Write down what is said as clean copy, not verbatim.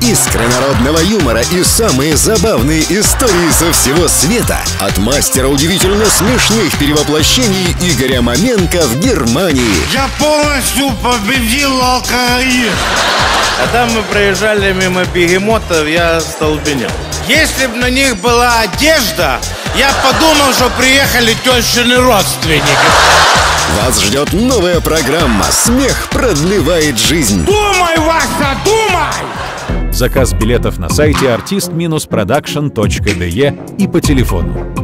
искры народного юмора и самые забавные истории со всего света от мастера удивительно смешных перевоплощений Игоря Маменко в Германии. Я полностью победил алкоголизм. Когда мы проезжали мимо бегемотов, я остолбенел. Если бы на них была одежда, я подумал, что приехали тещины родственники. Вас ждет новая программа «Смех продлевает жизнь». Думай, Вася, думай! Заказ билетов на сайте artist-production.de и по телефону